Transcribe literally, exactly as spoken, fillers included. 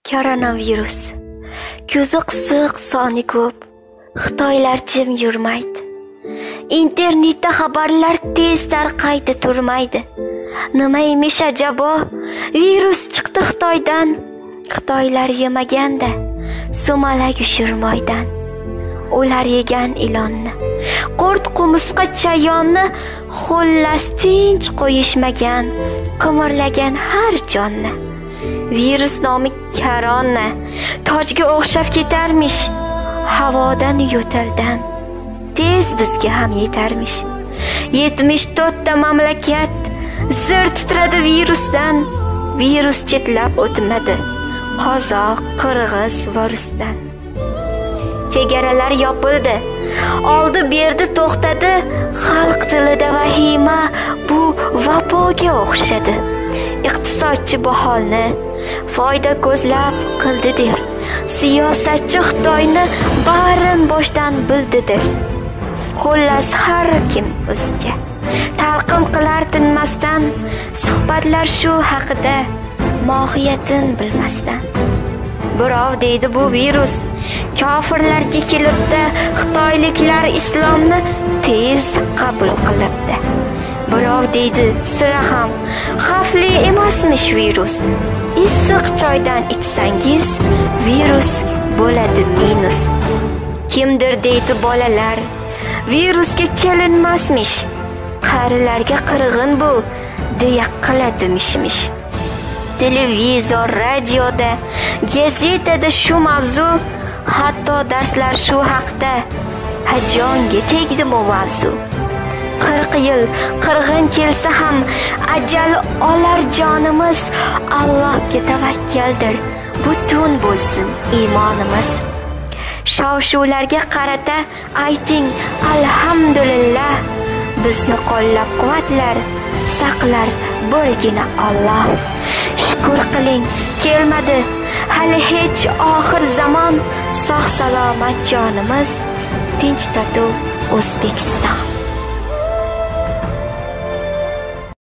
Koronavirus. Ko'zi qisiq, soni ko'p. Xitoylar jim yurmaydi. Internetda xabarlar tez tarqaydi, turmaydi. Nima emish ajabo? Virus chiqdi Xitoydan. Xitoylar yemaganda sumalak ushirmoydan. Ular yegan ilonni, qurt qumusqa chayonni, xullas tinch qo'yishmagan, qimirlagan har jonni. Virus nomi korona, tojga o'xshab ketarmish, havodan yo'taldan tez bizga ham yetarmish. yetmish to'rtta mamlakat zir titradi virusdan. Virus chetlab o'tmadi Qozoq, Qirg'iz va Rusdan. Chegaralar yopildi, oldi berdi to'xtadi. Xalq tilida vahima bu vaboga o'xshadi. Iqtisodchi bu holni foyda ko'zlab qildi der. Siyosatchi Xitoyni barin boshdan bildidir. Xullas har kim o'zicha talqin qilar tinmasdan, suhbatlar shu haqida mohiyatin bilmasdan. Birov deydi bu virus kofirlarga kelibdi, xitoyliklar islomni tez qabul qilibdi. Birov deydi sira ham xavfli emasmish virus. Issiq choydan ichsangiz virus bo'ladi minus. Kimdir deydi bolalar virusga chalinmasmish. Qarilarga qirg'in bu deya qiladi mishmish. Televizor, radioda, gazetada shu mavzu, hatto darslar shu haqda. Hajonga tegdi bu mavzu. qirq yil qirg'in kelsa ham ajal olar jonimiz. Allohga tavakkaldir, butun bo'lsin iymonimiz. Shov-shuvlarga qarata ayting alhamdulillah. Bizni qo'llab-quvvatlar, saqlar birgina Alloh. Shukr qiling, kelmadi hali hech oxir zamon. Sog' salomat jonimiz, tinch totuv O'zbekiston.